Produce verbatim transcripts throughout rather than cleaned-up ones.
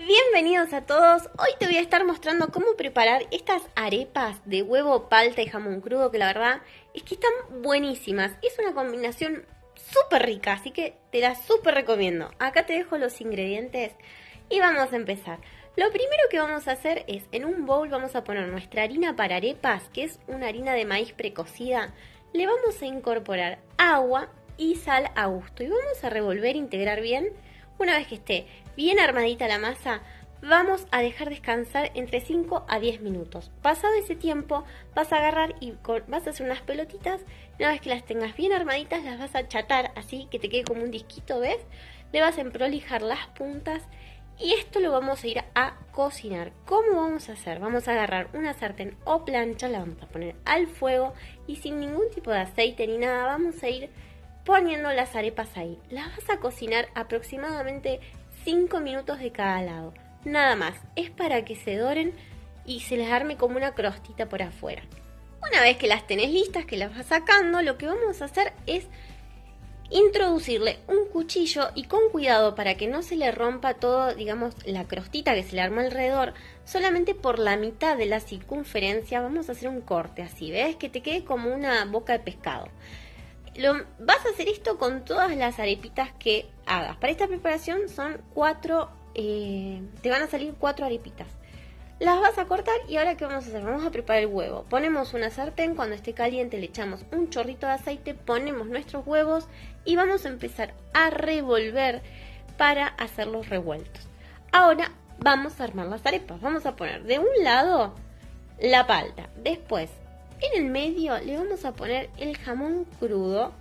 Bienvenidos a todos, hoy te voy a estar mostrando cómo preparar estas arepas de huevo, palta y jamón crudo, que la verdad es que están buenísimas. Es una combinación súper rica, así que te la súper recomiendo. Acá te dejo los ingredientes y vamos a empezar. Lo primero que vamos a hacer es, en un bowl vamos a poner nuestra harina para arepas, que es una harina de maíz precocida. Le vamos a incorporar agua y sal a gusto y vamos a revolver e integrar bien. Una vez que esté bien armadita la masa, vamos a dejar descansar entre cinco a diez minutos. Pasado ese tiempo, vas a agarrar y vas a hacer unas pelotitas. Una vez que las tengas bien armaditas, las vas a achatar así, que te quede como un disquito, ¿ves? Le vas a emprolijar las puntas y esto lo vamos a ir a cocinar. ¿Cómo vamos a hacer? Vamos a agarrar una sartén o plancha, la vamos a poner al fuego y sin ningún tipo de aceite ni nada, vamos a ir poniendo las arepas ahí. Las vas a cocinar aproximadamente cinco minutos de cada lado. Nada más, es para que se doren y se les arme como una crostita por afuera. Una vez que las tenés listas, que las vas sacando, lo que vamos a hacer es introducirle un cuchillo y con cuidado para que no se le rompa todo, digamos, la crostita que se le armó alrededor. Solamente por la mitad de la circunferencia vamos a hacer un corte así, ¿ves? Que te quede como una boca de pescado. Lo, vas a hacer esto con todas las arepitas que hagas. Para esta preparación son cuatro, eh, te van a salir cuatro arepitas. Las vas a cortar y ahora ¿qué vamos a hacer? Vamos a preparar el huevo. Ponemos una sartén, cuando esté caliente le echamos un chorrito de aceite, ponemos nuestros huevos y vamos a empezar a revolver para hacer los revueltos. Ahora vamos a armar las arepas. Vamos a poner de un lado la palta, después en el medio le vamos a poner el jamón crudo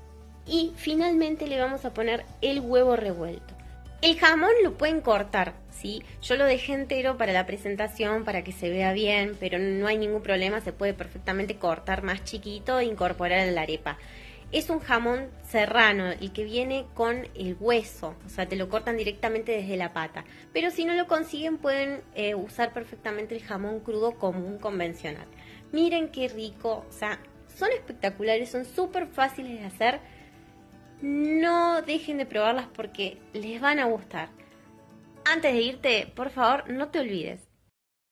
y finalmente le vamos a poner el huevo revuelto. El jamón lo pueden cortar, ¿sí? Yo lo dejé entero para la presentación, para que se vea bien, pero no hay ningún problema, se puede perfectamente cortar más chiquito e incorporar a la arepa. Es un jamón serrano, el que viene con el hueso, o sea, te lo cortan directamente desde la pata. Pero si no lo consiguen, pueden eh, usar perfectamente el jamón crudo común convencional. Miren qué rico, o sea, son espectaculares, son súper fáciles de hacer. No dejen de probarlas porque les van a gustar. Antes de irte, por favor, no te olvides,